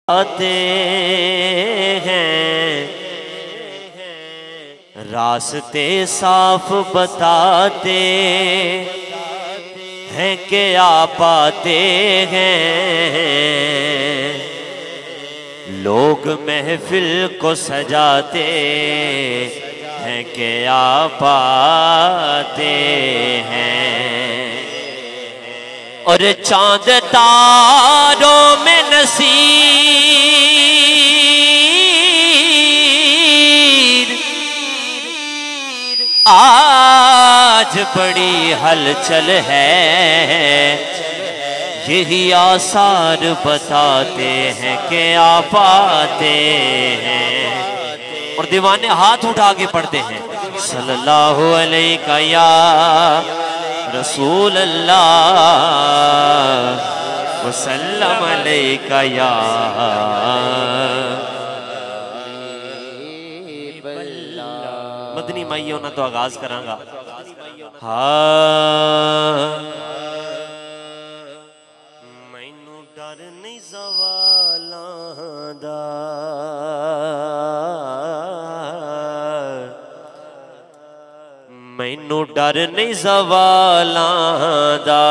आते हैं, रास्ते साफ बताते हैं कि आप आते हैं। लोग महफिल को सजाते हैं कि आप आते हैं। और चांद तारों में नसीर आज बड़ी हलचल है, यही आसार बताते हैं कि आप आते हैं। और दीवाने हाथ उठा के पढ़ते हैं सल्लल्लाहु अलैहि या रसूल अल्लाह वसल्लम अलैका या मदनी माइयों ना तो आगाज करांगा। हाँ मैनू डर नहीं सवालां दा, मैनू डर नहीं सवालां दा,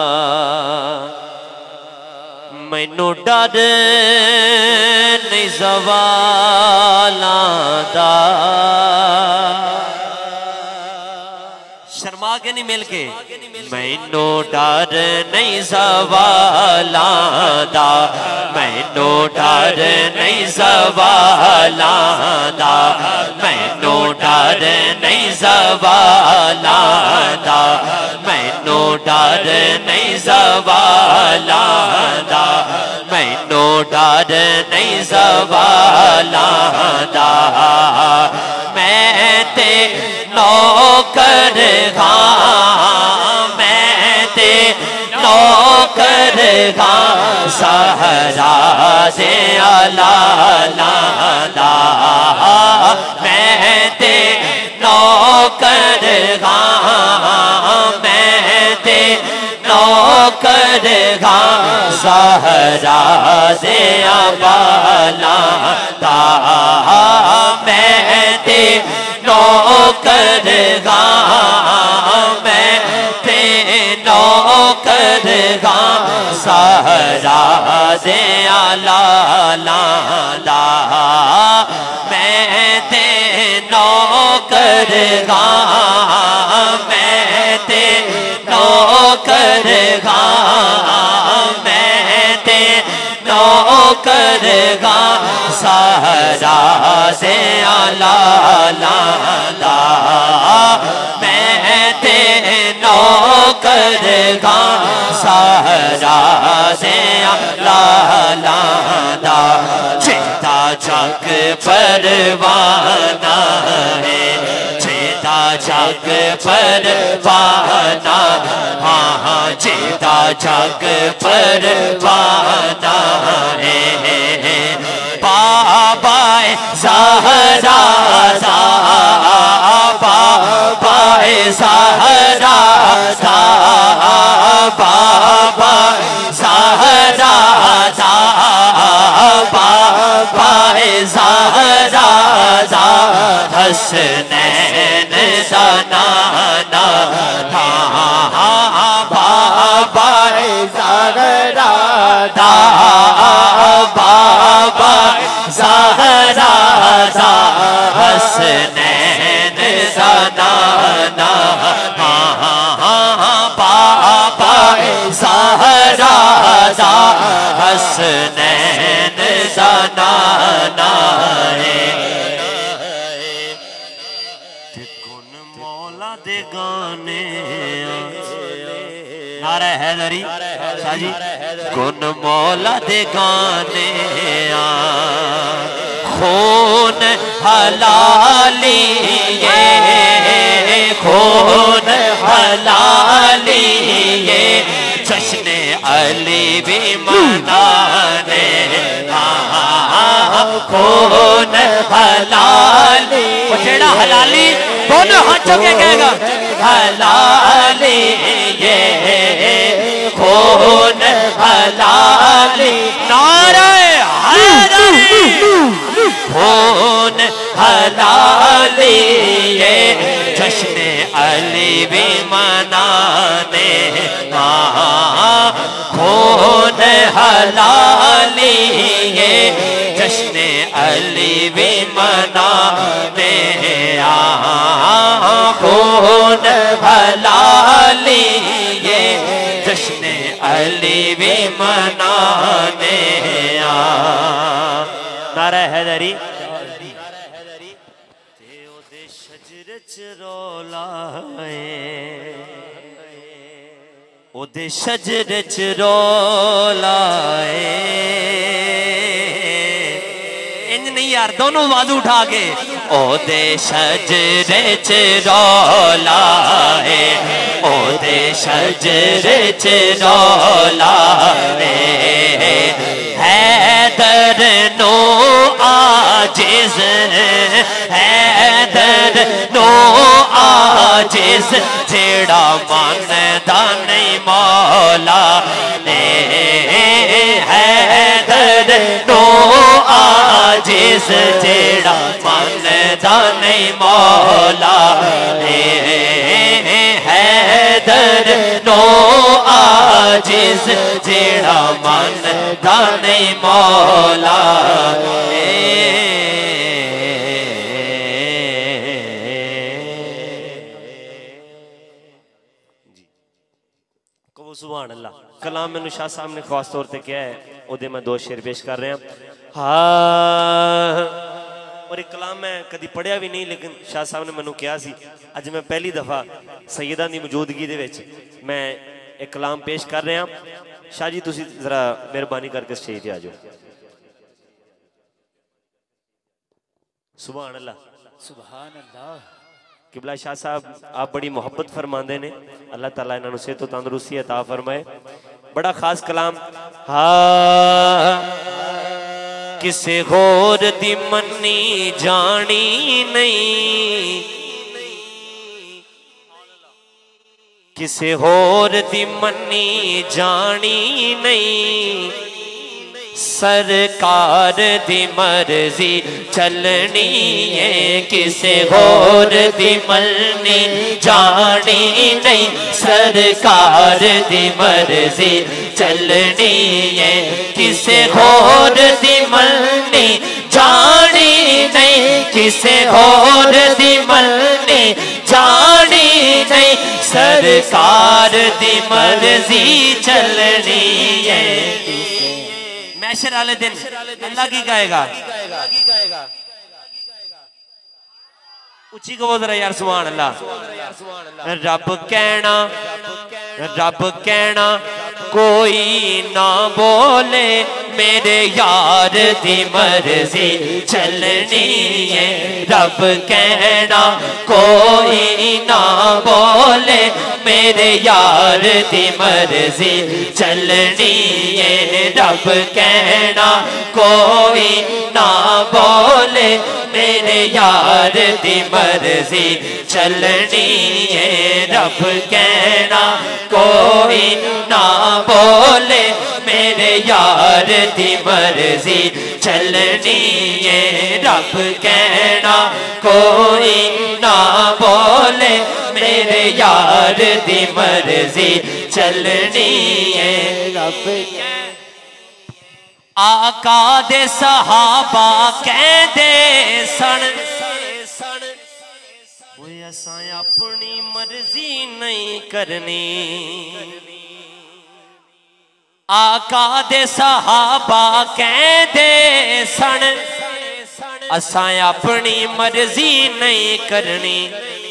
मैनू डर नहीं सवालां दा। शर्मा के नहीं मिल के मैनू डर नहीं सवालां दा, मैनू डर नहीं सवालां दा, मैनू डर नहीं सवालां दा, मैनू डर नहीं सवालां दा, मैनू डर नहीं सवालां दा। मैं ते नौकर हाँ, मैं ते नौकर हाँ, सहरा से अलाला दा। मैं ते नौकर हाँ, मैं ते नौकर हाँ, सहरा से अबाला दा। मैं ते नौकर हाँ, मैं ते नौकर हाँ, सहरा से अलाला दा। मैं ते नौकर हाँ, मैं ते नौकर हाँ, मैं ते नौकर हाँ, सहरा से अलाला दा। मैं ते नौकर हाँ, सहरा से अलाला दा। चेता जग परवाना है, चेता जग परवाना हाँ हाँ, चेता जग परवाना है। बाबा ज़हरा दा, बाबा ज़हरा दा, बाबा ज़हरा दा, बाबा ज़हरा दा। हसनैन दा नाना हाँ, बाबा ज़हरा दा, बाबा ज़हरा दा। हसनैन दा नाना हाँ, बाबा ज़हरा दा। हसनैन दा नाना है। मौला दे गाने नारा हैदरी साजी, गुन मौला दे गाने खून हलाली ये, खून हलाली ये, जश्ने अली भी मनाने खून हलाली। वो जेड़ा हलाली दोनों हाथों के कहेगा हलाली ये, खून हलाली। नारे अली भी मनाने खून हलाली ये जश्न अली भी मनाने खून हलाली ये जश्न अली भी मनाने नारा हैदरी ओदे शजर च रोलाए इंज नहीं यार दोनों आवाज उठा के ओदे शजर च रोलाए ओदे शजर च रोलाए हैदर नो आजिज हैदर नो आजिज जेड़ा मानदा नहीं मौला ने हैदर नो आजिज जेड़ा मानदा नहीं मौला ने हैदर नो आजिज जेड़ा मानदा नहीं मौला सुभान अल्लाह। कलाम मैनू शाह साहब ने खास तौर पर किया है उहदे मैं 2 शेर पेश कर रहा हाँ और एक कलाम मैं कभी पढ़िया भी नहीं लेकिन शाह साहब ने मैनू कहा सी अज मैं पहली दफ़ा सैयदा की मौजूदगी दे विच मैं एक कलाम पेश कर रहा शाह जी तुसी जरा मेहरबानी करके स्टेज पे आ जाओ। सुभान अल्लाह सुभान अल्लाह। किबला शाह साहब आप बड़ी मोहब्बत फरमाते ने अल्लाह ताला इन्होंने सेहत तंदुरुस्ती अता फरमाए। बड़ा खास कलाम हाँ किसे होर दी मन्नी जानी नहीं किसे होर दी मन्नी जानी नहीं सरकार दी मर्जी चलनी है किसे होर दी मन्नी जानी नहीं सरकार दी मर्जी चलनी है किसे होर दी मन्नी जानी नहीं किसे होर दी मन्नी जानी नहीं सरकार दी मर्जी चलनी है। मैशर वाले दिन अल्लाह की गाएगा उची को जरा यार सुभान अल्लाह। रब कहना कोई ना बोले मेरे यार दी मर्जी चलनी है रब कहना कोई ना बोले मेरे यार दी मर्जी चलनी है रब कहना कोई ना बोले मेरे यार दी मर्जी चलनी है रब कहना कोई ना बोले मेरे यार दी मर्जी चलनी है रब कहना कोई ना बोले मेरे यार दी मर्जी चलनी है रब आका दे सहाबा कहदे सन असां अपनी मर्जी नहीं करनी आका दे सहाबा कहदे सन असां अपनी मर्जी नहीं करनी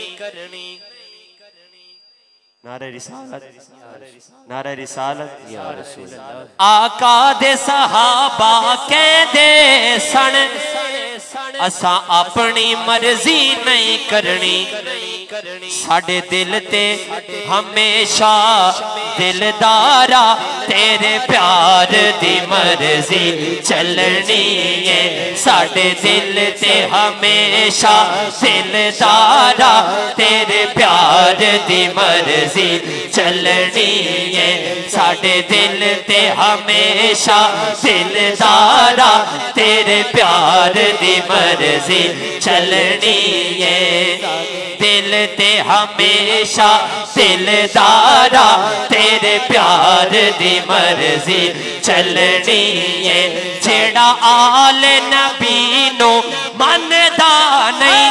नारे रिसालत नारे रिसालत या रसूल आका दे सहाबा कहदे सन असा अपनी मर्जी नहीं करनी साडे दिल ते हमेशा दिलदारा तेरे प्यार दी मर्जी चलनी है साडे दिल ते हमेशा दिलदारा तेरे प्यार दी मर्जी चलनी है साडे दिल ते हमेशा दिलदारा तेरे प्यार दी मर्जी चलनी है दिल ते हमेशा दिलदारा तेरे प्यार दी मर्जी चलनी है। जेड़ा आल नबी नो मनदा नहीं,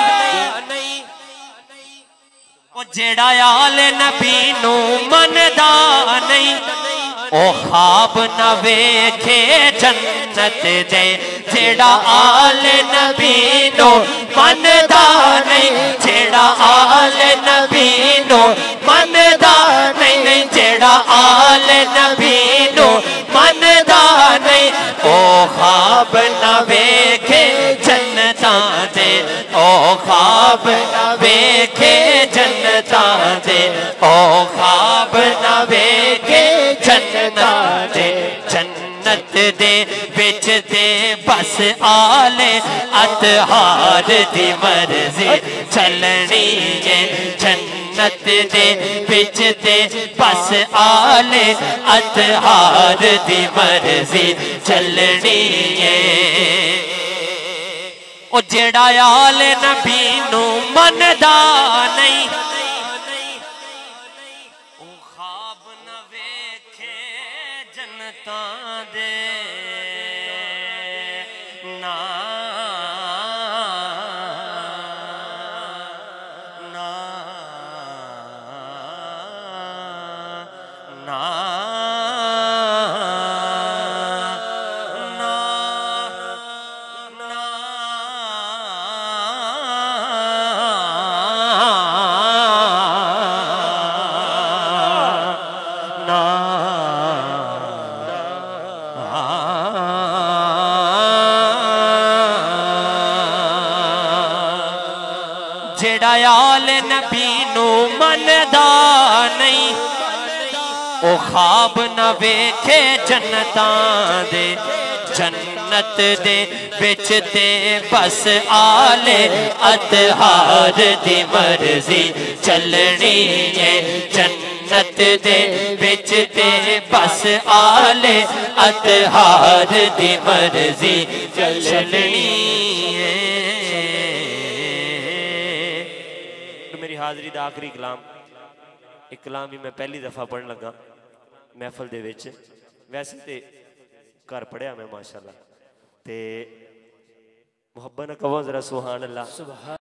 ओ जेड़ा आल नबी नो मनदा नहीं, ओ ख्वाब न वेखे जन्नत दे। जेड़ा आल नबी नो मनदा नहीं, जेड़ा आल नबी नो मनदा नहीं, जेड़ा आल नबी नो मनदा नहीं, ओ ख्वाब न वेखे जन्नतां दे, ओ ख्वाब न वेखे जन्नतां दे, ओ ख्वाब न वेखे जन्नतां दे। जन्नत दे बिच ते बस आले अतहार दी मर्जी चलनी है। जन्नत दे बिच ते बस आले अतहार दी मर्जी चलनी है। ओ जेड़ा आल नबी नू मनदा नहीं, ओ ख्वाब न वेखे जन्नतां दे ना ना ना जेड़ा आल नबी नू मनदा नहीं, ओ ख्वाब न वेखे जन्नतां दे। जन्नत दे बिच ते बस आले अतहार दी मर्जी चलनी है। जन्नत दे बिच ते बस आले अतहार दी मर्जी चलनी है। मेरी हाजरी दा आखिरी कलाम, एक कलाम भी मैं पहली दफा पढ़न लगा महफल दे विच। वैसे तो घर पढ़िया मैं माशाअल्लाह, ते मुहब्बत न कहो जरा सुभान अल्लाह।